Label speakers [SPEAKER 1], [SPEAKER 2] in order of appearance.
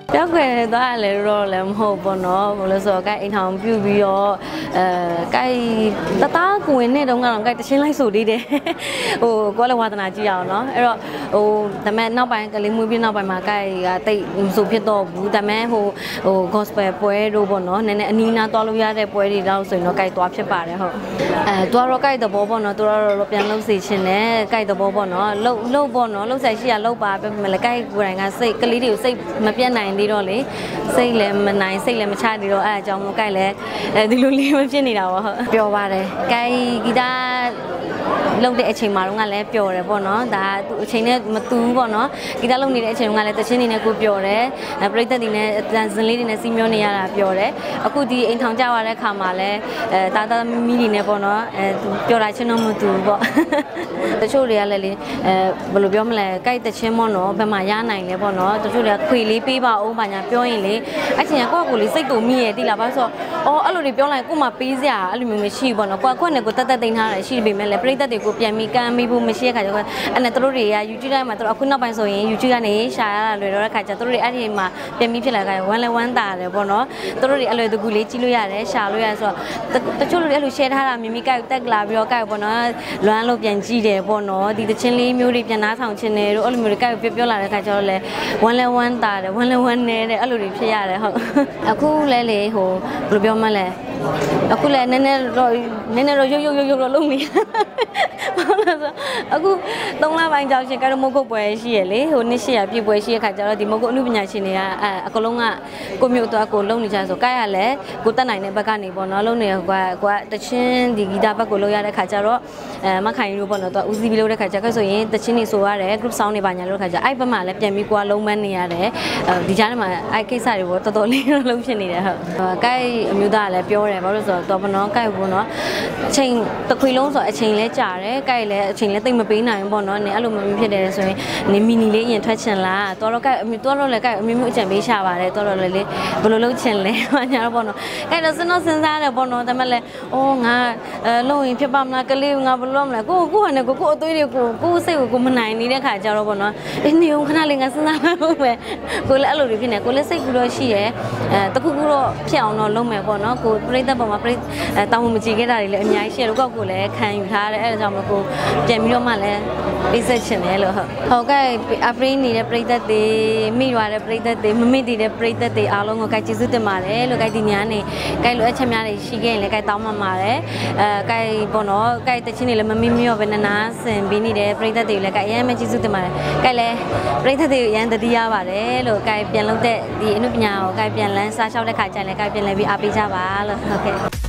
[SPEAKER 1] ပြောက်ခွဲသွားလဲတော့လည်းမဟုတ်ပေါ့နော်ဘလို့ဆိုတော့ကဲအိမ်ထောင်ပြုတ်ပြီးတော့ကဲတသားကိုဝင်နေတော့ကတော့ကဲတချင်းလိုက်ဆိုသေးတယ်ဟိုကိုလည်းဝါသနာကြည့်အောင်နော်အဲ့တော့ဟိုဒါမဲ့နောက်ပိုင်းကလေးမွေးပြီးနောက်ပိုင်းမှာကဲတိတ်ဆိုဖြစ်တော့ဘူးဒါမဲ့ဟို gospel ပွဲတို့ပေါ့နော်နည်းနည်းအနီးနားသွားလို့ရတဲ့ပွဲတွေတော့ဆိုရင်တော့ကဲသွားဖြစ်ပါတယ်ဟုတ်သွားတော့ကဲတော့ပေါ့နော်သူတော့ပြန်လုပ်စီခြင်းနဲ့ကဲတော့ပေါ့နော်လှုပ်ပေါ့နော်လှုပ်ဆိုင်ရှိရလှုပ်ပါပဲမလဲကဲကိုယ်တိုင်ကစိတ်ကလေးတွေကိုစိတ်မပြတ်နိုင်သေးတော့လေစိတ်လည်းမနိုင်စိတ်လည်းမချသေးတော့အဲအကြောင်းမို့ကဲလည်းဒီလိုလေးမဖြစ်နေတာပေါ့ဟုတ်ပျော်ပါတယ်ကဲဂီတလုံတဲ့အချိန်မှာတော့ငါလည်းပျော်တယ်ပေါ့နော်ဒါသူအချိန်နဲ့မတူဘူးပေါ့နော်ဂီတလုံနေတဲ့အချိန်ကလည်းတချင်းနေနဲ့ကိုပျော်တယ်ပရိသတ်တွေနဲ့တန်စင်လေးတွေနဲ့စီမျောနေရတာပျော်တယ်အခုဒီအိမ်ထောင်ကြရတဲ့ခါမှာလည်းတာတာမီတွေနဲ့ပေါ့နော်သူပျော်တာချင်းတော့မတူဘူးပေါ့တချို့တွေကလည်းလေဘယ်လိုပြောမလဲကြိုက်တချင်းပေါ့နော်ဘယ်မှာရနိုင်လဲပေါ့နော်တချို့တွေကခွေလေးပေးပါအောင်ပါညာပြောရင်လေအချိန်ကကိုယ့်ကိုလေးစိတ်တူမိရဲ့တိလာပါဆိုတော့အဲ့လိုတွေပြောလိုက်ကို့မှာပေးစရာအဲ့လိုမျိုးမရှိဘူးပေါ့နော်ကိုယ့်နဲ့ကိုယ်တက်သိမ်းထားတာရှိပေမဲ့လည်းပရိသတ်တွေကိုပြန်ပြီးကမ်းမိဖို့မရှိတဲ့ခါကျတော့အဲ့နဲ့တို့တွေက YouTube တိုင်းမှာတို့အခုနောက်ပိုင်းဆိုရင် YouTube ကနေရှာရတာလွယ်တော့တဲ့ခါကျတို့တွေအဲ့ဒီမှာပြန်ပြီးဖြစ်လာကြတယ်ဝမ်းလဲဝမ်းသာတယ်ပေါ့နော်တို့တွေအလွယ်တကူလေးကြည့်လို့ရတယ်ရှာလို့ရတယ်ဆိုတော့တချို့တွေအဲ့လို share ထားတာမိမိကိုက်တက်လာပြီးတော့ကိုက်ပေါ့နော်လွမ်းလို့ပြန်ကြည့်တယ်ပေါ့နော်ဒီတချင်းလေးမျိုးတွေပြန်နားထောင်ခြင်းတွေတို့အဲ့လိုမျိုးတွေကိုက်ပြောလာတဲ့ခါကျတော့လေဝမ်းလဲဝမ်းသာတယ်ဝမ်းလဲဝမ်းနေတယ်အဲ့လိုတွေဖြစ်ရတယ်ဟုတ်အခုလဲလေဟိုဘယ်လိုပြောမလဲအခုလည်းနည်းနည်းတော့ရုပ်တော့လုံးနေအခု3လပိုင်းကြောင်ရှင်ကရမုတ်ကုတ်ပွဲရှိရလေဟိုနှစ်800ပြည့်ပွဲရှိရခါကျတော့ဒီမုတ်ကုတ်အမှုပညာရှင်တွေကအကလုံးကကိုမျိုးသွားကိုလုံးနေကြဆိုကိုက်ရလဲကိုတက်နိုင်တဲ့ဘက်ကနေပေါ့နော်လုံးနေကွာတချင်းဒီဂီတဘက်ကိုလုံးရတဲ့ခါကျတော့မခိုင်လို့ပေါ့နော်သူဦးစီးပြီးလို့တဲ့ခါကျတော့ဆိုရင်တချင်းတွေဆိုရတယ် group sound တွေပါညာလို့ခါကျအဲ့ဘက်မှာလည်းပြန်ပြီးကွာလုံးမန်းနေရတယ်ဒီကြားထဲမှာအဲ့ကိစ္စတွေပေါ့တော်တော်လေးလုံးဖြစ်နေတယ်ဟုတ်ကိုက်အမျိုးသားကလည်းပြောတယ်ဘာလို့ဆိုတော့ဘောနော်ကိုက်ဘောနော်အချိန်တစ်ခွေလုံးဆိုအချိန်လဲကြာတယ်ကိုက်လည်းအချိန်လဲတိတ်မပေးနိုင်ဘူးပေါ့နော်နင်အဲ့လိုမျိုးဖြစ်တယ်ဆိုရင်နင်မီနီလေးရင်ထွက်ချင်လားတော်တော့ကိုက်တော်တော့လည်းကိုက်အမျိုးမျိုးအကြံပေးရှာပါတယ်တော်တော့လည်းလေဘယ်လိုလုပ်ချင်လဲဘာညာတော့ပေါ့နော်ကိုက်တော့စဉ်းစားတယ်ပေါ့နော်ဒါမှလည်းအိုးငါလုံရင်ဖြစ်ပါမလားကလေးငါဘယ်လိုလုပ်မလဲကိုဟာနဲ့ကိုအသွေးတွေကိုစိတ်ကိုမနိုင်နေတဲ့ခါကျတော့ပေါ့နော်အေးနေုံခဏလေးငါစဉ်းစားလို့ပဲကိုလည်းအဲ့လိုတွေဖြစ်နေကိုလည်းစိတ်ကူတော့ရှိရဲတခုခုတော့ဖြစ်အောင်တော့လုပ်မယ်ပေါ့နော်ကိုပြိတ္တပေါ်မှာတောင်းမကြည့်ခဲ့တာတွေလည်းအများကြီးရှိတယ်လို့ကိုလည်းခံယူထားတယ်အဲ့ဒါကြောင့်မကိုပြန်ပြီးတော့မှလည်းပေးဆက်ချင်တယ်လို့ဟုတ်ကဲ့အပရိနေတဲ့ပြိတ္တတွေမိရွာတဲ့ပြိတ္တတွေမမိတည်တဲ့ပြိတ္တတွေအားလုံးကိုကျေးဇူးတင်ပါတယ်လို့ဒီညနေလိုအပ်ချက်များတွေရှိခဲ့ရင်လည်းတောင်းမှပါတယ်ပေါ့နော်တချင်းတွေလည်းမမိရောပဲနာဆင်ပြီးနေတဲ့ပြိတ္တတွေလည်းအရင်မှကျေးဇူးတင်ပါတယ်လည်းပြိတ္တတွေအရင်တတိရပါတယ်လို့ပြန်လုပ်တဲ့ဒီအနုပညာကိုပြန်လန်းစားလျှောက်တဲ့ခါကျရင်လည်းပြန်လဲပြီးအားပေးကြပါလို့ဟုတ်ကဲ့